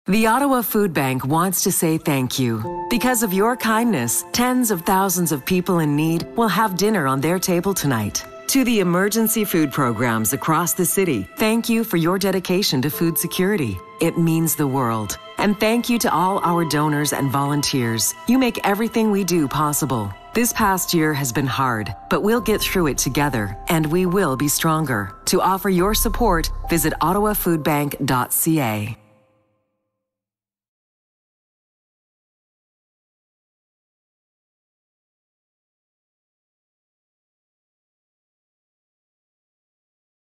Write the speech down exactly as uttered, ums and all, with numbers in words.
The Ottawa Food Bank wants to say thank you. Because of your kindness, tens of thousands of people in need will have dinner on their table tonight. To the emergency food programs across the city, thank you for your dedication to food security. It means the world. And thank you to all our donors and volunteers. You make everything we do possible. This past year has been hard, but we'll get through it together, and we will be stronger. To offer your support, visit ottawa food bank dot c a.